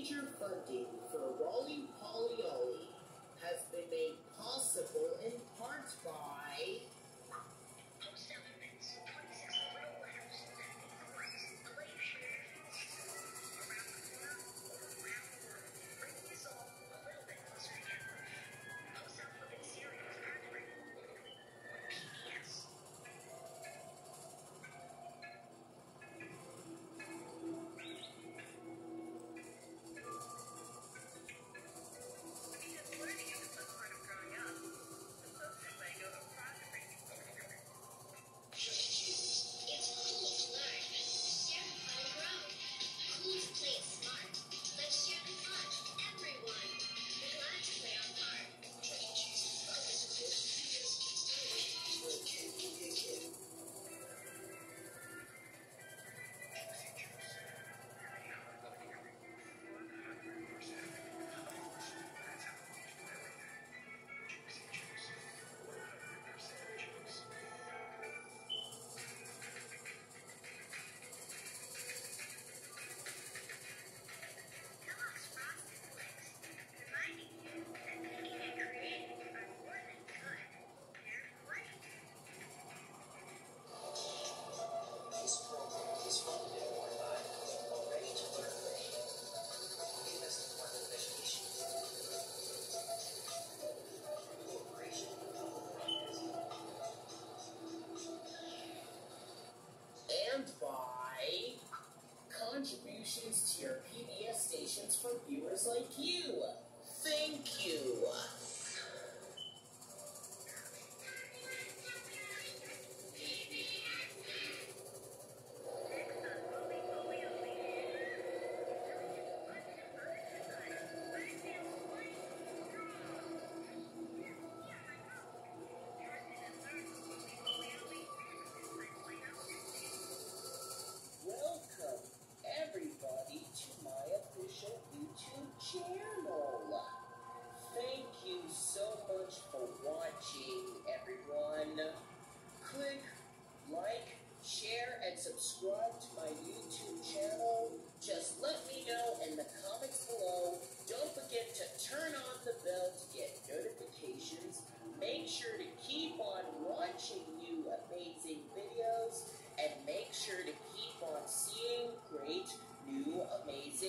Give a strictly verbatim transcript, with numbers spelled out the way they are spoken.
Major funding for Rolling Polly Ollie has been made possible in part by Post elements, twenty-six little letters, chorus, play share, around the corner, around the world, bringing us all a little bit closer together. Post elements series gathering, P B S. Because learning is a fun part of growing up. The folks at Lego are proud to bring you It's cool to learn. Share the fun grow. Cool to play it smart. Let's share the fun. Everyone. We're glad to play our part. Chuck E. Cheese. I was supposed to do this. Little kid, give me a kid. Kellogg's Frosted Flakes, reminding you that cooking and creating are more than good. They're great. This program is funded in part by Ready to Learn Machine, U S Department of Education, Corporation of and by contributions to your P B S stations from viewers like you. Thank you. Next on Rolling Polly Ollie. Welcome, everybody, to my official YouTube channel. Thank you so much for watching, everyone. Click like, share, and subscribe to my YouTube channel. Just let me know in the comments below. Don't forget to turn on the bell to get notifications. Make sure to keep on watching new amazing videos, and make sure to keep on seeing great new amazing